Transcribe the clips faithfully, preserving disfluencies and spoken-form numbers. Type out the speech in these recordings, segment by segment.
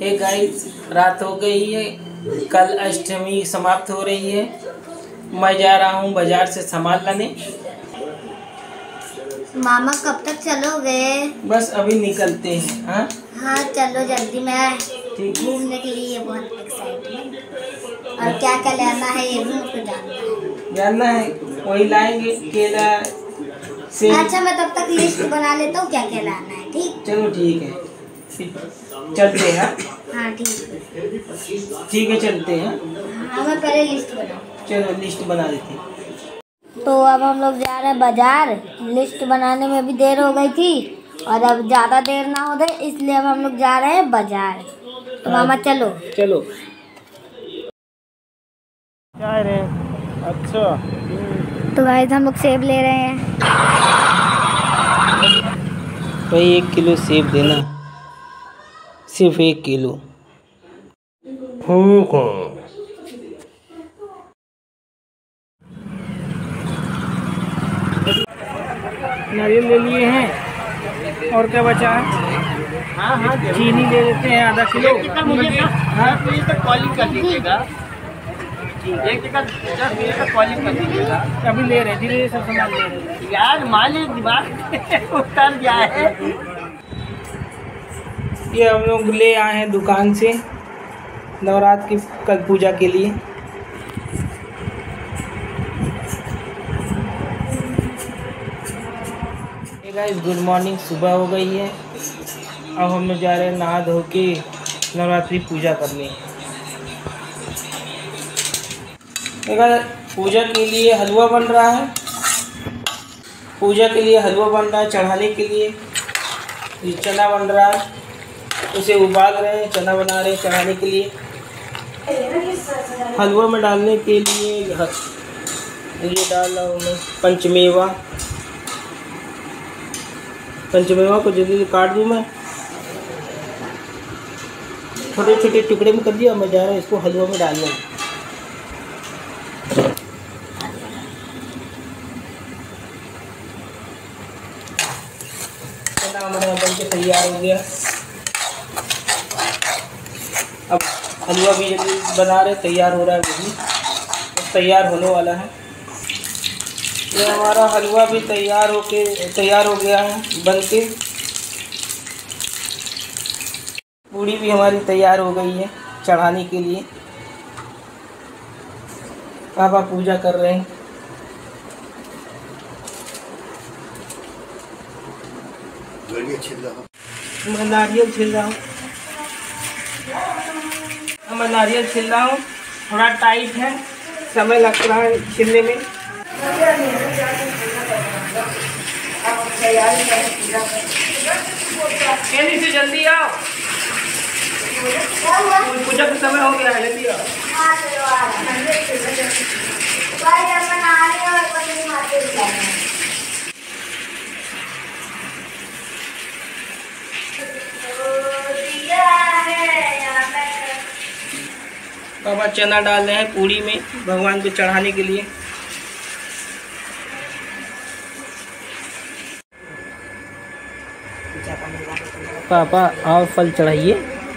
Hey guys, रात हो गई है, कल अष्टमी समाप्त हो रही है। मैं जा रहा हूँ बाजार से सामान लाने। मामा कब तक चलोगे? बस अभी निकलते हैं। हाँ हाँ चलो जल्दी, मैं ठीक घूमने के लिए बहुत एक्साइटमेंट। और क्या क्या लेना है ये भी मुझको जानना है। जानना है, वही लाएंगे, केला से। अच्छा मैं तब तक लिस्ट बना लेता हूँ क्या क्या लाना है। ठीक, चलो ठीक है, चलते हैं। हाँ ठीक है ठीक है चलते हैं। हाँ मैं पहले लिस्ट बना। चलो लिस्ट बना देते हैं। तो अब हम लोग जा रहे हैं बाजार। लिस्ट बनाने में भी देर हो गई थी और अब ज़्यादा देर ना हो जाए इसलिए अब हम लोग जा रहे हैं बाजार। तो मामा चलो चलो। क्या रे? अच्छा तो गाइस हम लोग सेब ले रहे हैं। भाई एक किलो सेब देना, सिर्फ एक किलो। ठीक है। नारियल ले लिए हैं, और क्या बचा है? हाँ हाँ चीनी ले लेते हैं आधा किलो। हाँ तो ये तो कॉलिंग कर दीजिएगा, एक जगह कॉलिंग कर दीजिएगा। अभी ले रहे हैं, धीरे धीरे सब सामान ले रहे हैं यार, मान लीजिए दिमाग उतर गया है। ये हम लोग ले आए हैं दुकान से नवरात्र की कल पूजा के लिए। गाइस गुड मॉर्निंग, सुबह हो गई है। अब हम लोग जा रहे हैं नहा धो के नवरात्रि पूजा करने। पूजा के लिए हलवा बन रहा है, पूजा के लिए हलवा बन रहा है। चढ़ाने के लिए ये चना बन रहा है, उसे उबाल रहे हैं, चना बना रहे हैं चढ़ाने के लिए। हलवा में डालने के लिए ये डाल रहा हूँ मैं पंचमेवा। पंचमेवा को जल्दी से काट दूँ मैं, छोटे छोटे टुकड़े में कर दिया। मैं जा रहा हूँ इसको हलवा में डालने। चना हमारा बन के तैयार हो गया। अब हलवा भी जल्दी बना रहे, तैयार हो रहा है, वो भी तैयार होने वाला है। ये हमारा हलवा भी तैयार होके तैयार हो गया है बन के। पूड़ी भी हमारी तैयार हो गई है चढ़ाने के लिए। पापा पूजा कर रहे हैं। मैं नारियल छिल रहा हूँ, मैं नारियल छिल रहा हूँ। थोड़ा टाइट है, समय लग रहा है छिलने में। जल्दी से जल्दी आओ, पूजा का समय हो गया है, जल्दी आओ। पापा चना डाल रहे हैं पूड़ी में भगवान को चढ़ाने के लिए। पापा और फल चढ़ाइए।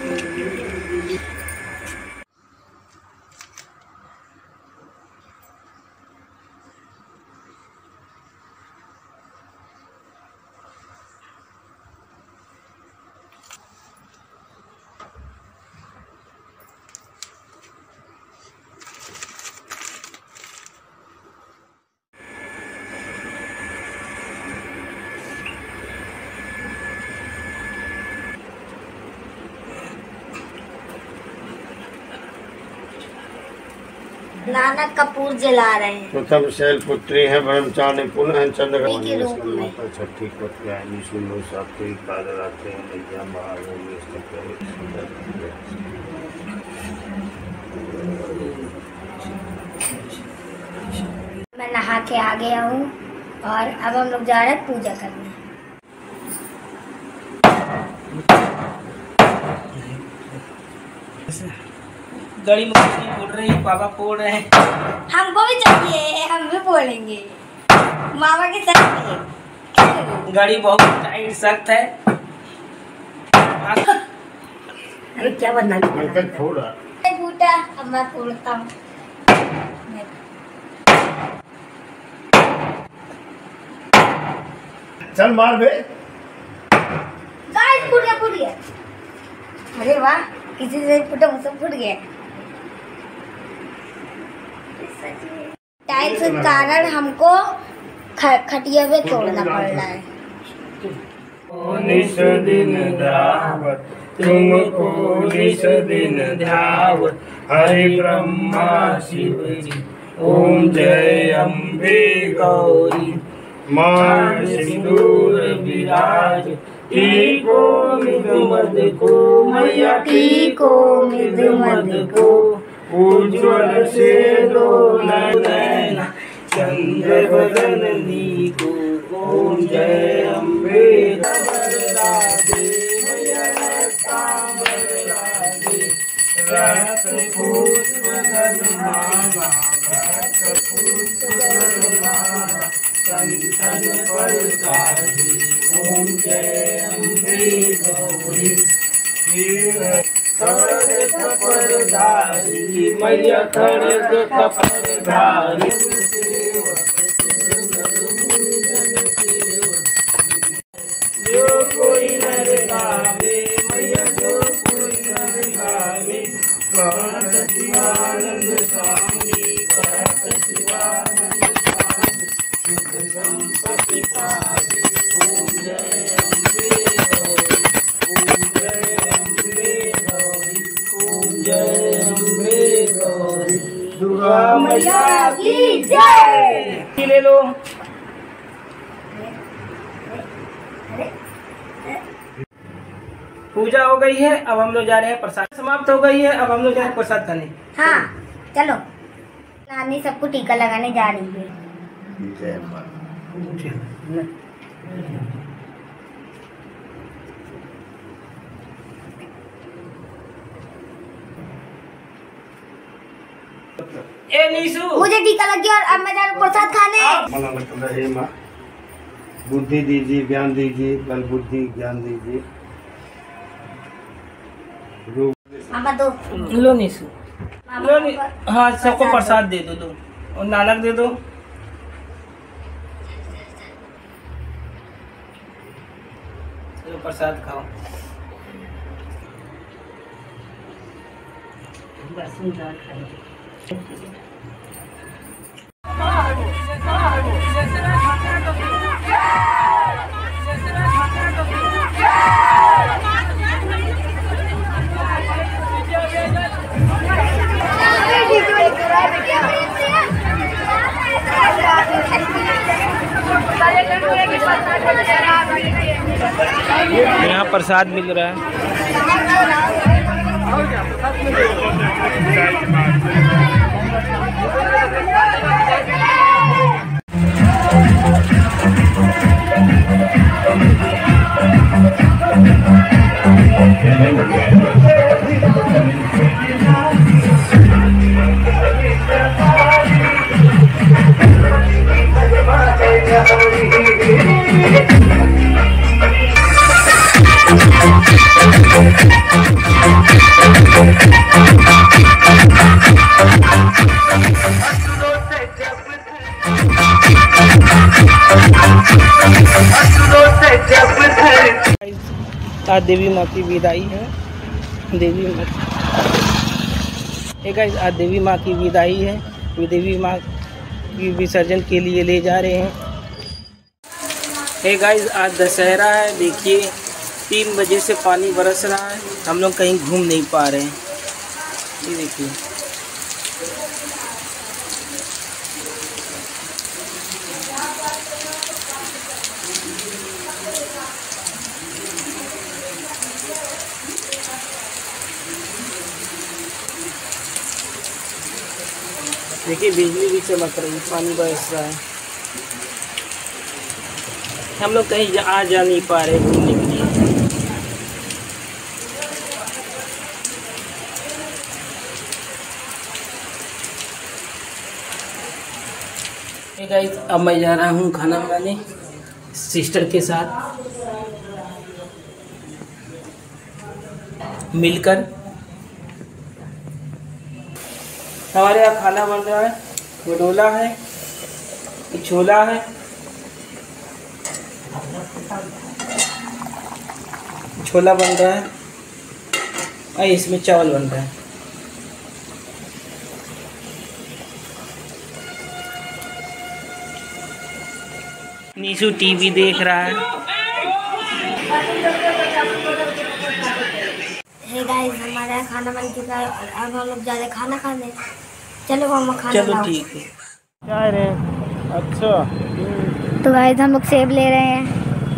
नानक कपूर जला रहे हैं। प्रथम शैल पुत्री है ब्रह्मचारी पुनः चंद्र छठी पत्नी सुनो साथी काल राते नैया मैं नहा के आ गया हूँ और अब हम लोग जा रहे हैं पूजा करने। गड़ी में फोड़ रही है, पापा फोड़ रहे हैं। हमको भी चाहिए, हम भी फोड़ेंगे मामा के साथ। गाड़ी बहुत टाइट सख्त है। अरे क्या बनना अंकल छोड़ा फूटा, अब मैं फोड़ता हूँ। चल मार बे। गाइस फूट गया फूट गया। अरे वाह, किसी से फूटा मुझसे फूट गया। टाइल्स के कारण हमको खटिया पे तोड़ना पड़ रहा है। निस दिन ध्यावत तुमको निस दिन ध्यावत हरि ब्रह्मा शिव जी ओम जय अम्बे गौरी मां सिंदूर विराज टीको मिद मद को मैया टीको मिद मद को उज्ज्वल से दो नैना चंद्र बदन को ओम जय अम्बे ओम जय अम्बे गौरी खड़ग कपरधारी मैया खड़ग कपरधारी जो कोई नर गावे मैया जो कोई नर गावे कहत शिवानंद स्वामी कहत शिवानंद स्वामी सुख संपत्ति पावे ओम जय अम्बे गौरी ओम जय अम्बे गौरी ओम जय अम्बे गौरी दुर्गा मैया की जय। ले लो। पूजा हो गई है, अब हम लोग जा रहे हैं प्रसाद समाप्त हो गई है, अब हम लोग जा रहे हैं प्रसाद खाने। हाँ चलो, नानी सबको टीका लगाने जा रही है। ए नीसू, मुझे टीका लग गया और अब मैं जा रहा हूँ प्रसाद खाने। मना लग रहे माँ, बुद्धि दीजिए, ज्ञान दीजिए, बल बुद्धि ज्ञान दीजिए। मामा दो लो नीसू, लो नी, हाँ सबको प्रसाद दे दो, दो और नानक दे दो। चलो प्रसाद खाओ। यहाँ प्रसाद मिल रहा है। आज देवी माँ की विदाई है। देवी माँ एक आज देवी माँ की विदाई है। वे देवी माँ की विसर्जन के लिए ले जा रहे हैं। हे गाइस, आज दशहरा है। देखिए तीन बजे से पानी बरस रहा है, हम लोग कहीं घूम नहीं पा रहे हैं। ये देखिए देखिए बिजली भी चमक रही है, पानी बरस रहा है। हम लोग कहीं आ जा नहीं पा रहे घूमने के लिए। hey guys, अब मैं जा रहा हूँ खाना बनाने सिस्टर के साथ। मिलकर। हमारे यहाँ खाना बन रहा है, भटोला है, छोला है, छोला बन रहा है और इसमें चावल बन रहा है। नीशु टीवी देख रहा है। हे गाइस, हमारे यहाँ खाना बन चुका है और अब हम लोग जा रहे हैं खाना खाने। चलो हम खाना चलो लाओ। ठीक है। क्या रे? अच्छा, तो गाइस हम लोग सेब ले रहे हैं।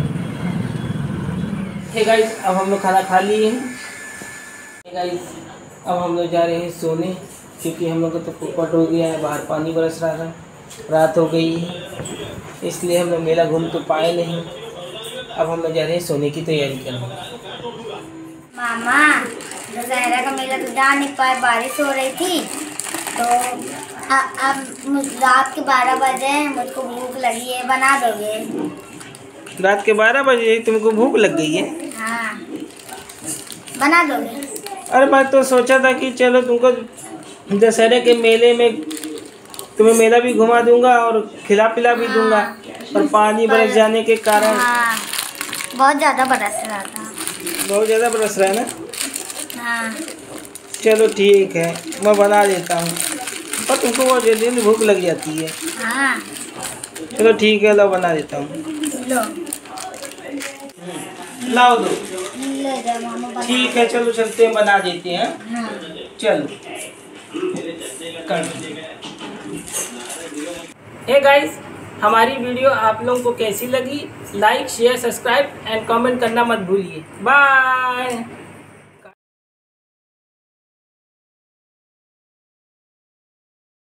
हे गाइस, अब हम लोग खाना खा लिए हैं। हे गाइस, अब हम लोग जा रहे हैं सोने, क्योंकि हम लोग को तो पोपट हो गया है, बाहर पानी बरस रहा था, रात हो गई है, इसलिए हम लोग मेला घूम तो पाए नहीं। अब हम लोग जा रहे हैं सोने की तैयारी करने। मामा, दशहरा का मेला तो जा नहीं पाए, बारिश हो रही थी, तो अब रात के बारह बजे मुझको भूख लगी है, बना दोगे? रात के बारह बजे तुमको भूख लग गई है? हाँ, बना दोगे? अरे मैं तो सोचा था कि चलो तुमको दशहरे के मेले में तुम्हें मेला भी घुमा दूंगा और खिला पिला भी दूंगा, और पानी बरस जाने के कारण हाँ, बहुत ज़्यादा बरस रहा था। बहुत ज़्यादा बरस रहा है ना? हाँ, चलो ठीक है, मैं बना देता हूँ, पर तुमको बहुत जल्दी भूख लग जाती है। हाँ, चलो ठीक है, लो बना देता हूँ। लो लाओ दो। ले जाओ मामा, बना। ठीक है, चलो चलते हैं, बना देते हैं। हाँ। चलो कर। हे गाइस, हमारी वीडियो आप लोगों को कैसी लगी? Like, share, subscribe and comment करना मत भूलिए। बाय।